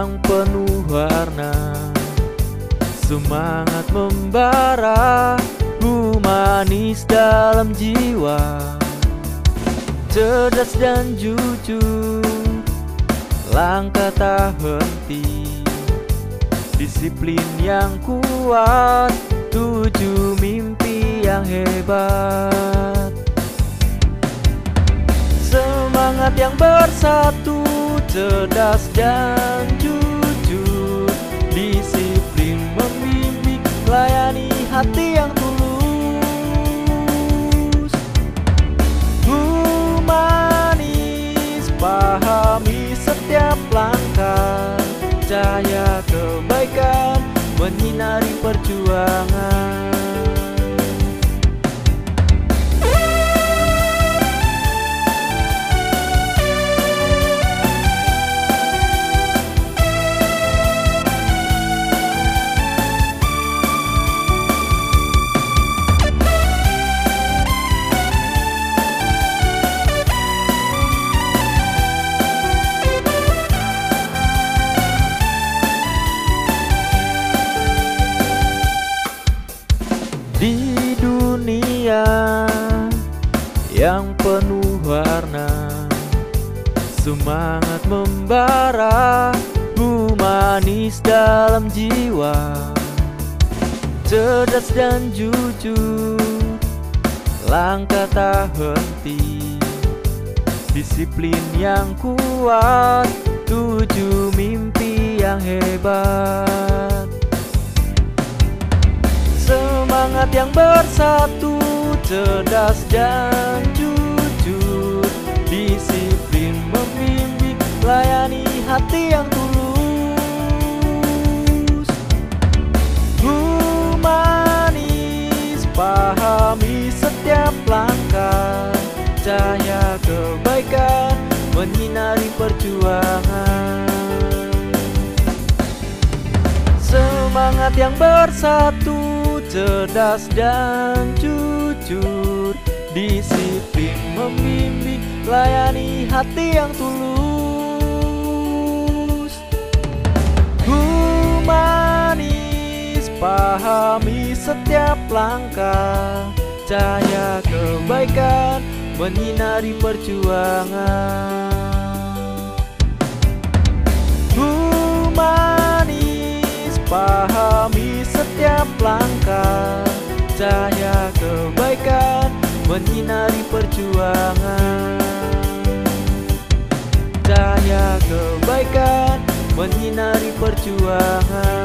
yang penuh warna, semangat membara, humanis dalam jiwa, cerdas dan jujur, langkah tak henti, disiplin yang kuat, tuju mimpi yang hebat. Semangat yang bersatu, cerdas dan jujur, disiplin membimbing, layani hati yang tulus. Humanis, pahami setiap langkah, cahaya kebaikan menyinari perjuangan. Di dunia yang penuh warna, semangat membara, humanis dalam jiwa, cerdas dan jujur, langkah tak henti, disiplin yang kuat, tuju mimpi yang hebat. Semangat yang bersatu, cerdas dan jujur, disiplin membimbing, layani hati yang tulus. Humanis, pahami setiap langkah, cahaya kebaikan menyinari perjuangan. Semangat yang bersatu, cerdas dan jujur, disiplin membimbing, layani hati yang tulus. Humanis, pahami setiap langkah, cahaya kebaikan menyinari perjuangan. Humanis, pahami setiap langkah, cahaya kebaikan menyinari perjuangan. Cahaya kebaikan menyinari perjuangan.